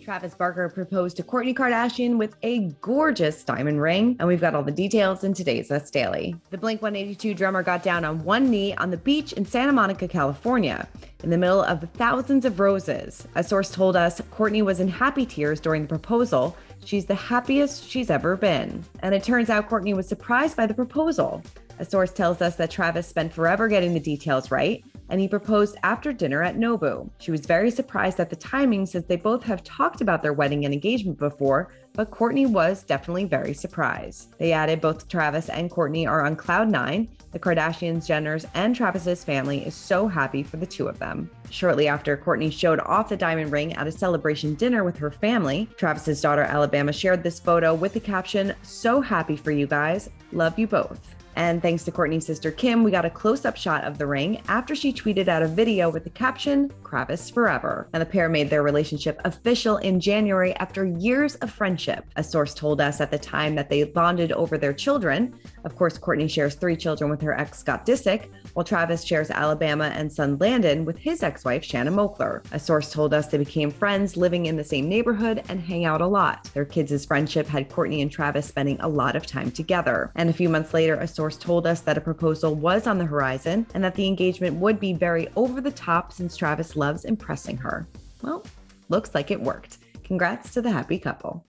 Travis Barker proposed to Kourtney Kardashian with a gorgeous diamond ring, and we've got all the details in today's Us Daily. The Blink-182 drummer got down on one knee on the beach in Santa Monica, California, in the middle of the thousands of roses. A source told us Kourtney was in happy tears during the proposal. She's the happiest she's ever been. And it turns out Kourtney was surprised by the proposal. A source tells us that Travis spent forever getting the details right, and he proposed after dinner at Nobu. She was very surprised at the timing since they both have talked about their wedding and engagement before, but Kourtney was definitely very surprised. They added both Travis and Kourtney are on cloud nine. The Kardashians, Jenners, and Travis's family is so happy for the two of them. Shortly after Kourtney showed off the diamond ring at a celebration dinner with her family, Travis's daughter Alabama shared this photo with the caption, "So happy for you guys. Love you both." And thanks to Kourtney's sister Kim, we got a close-up shot of the ring after she tweeted out a video with the caption, "Kravis forever." And the pair made their relationship official in January after years of friendship. A source told us at the time that they bonded over their children. Of course, Kourtney shares 3 children with her ex Scott Disick, while Travis shares Alabama and son Landon with his ex-wife Shannon Moakler. A source told us they became friends, living in the same neighborhood and hang out a lot. Their kids' friendship had Kourtney and Travis spending a lot of time together. And a few months later, a source told us that a proposal was on the horizon and that the engagement would be very over the top since Travis loves impressing her. Well, looks like it worked. Congrats to the happy couple.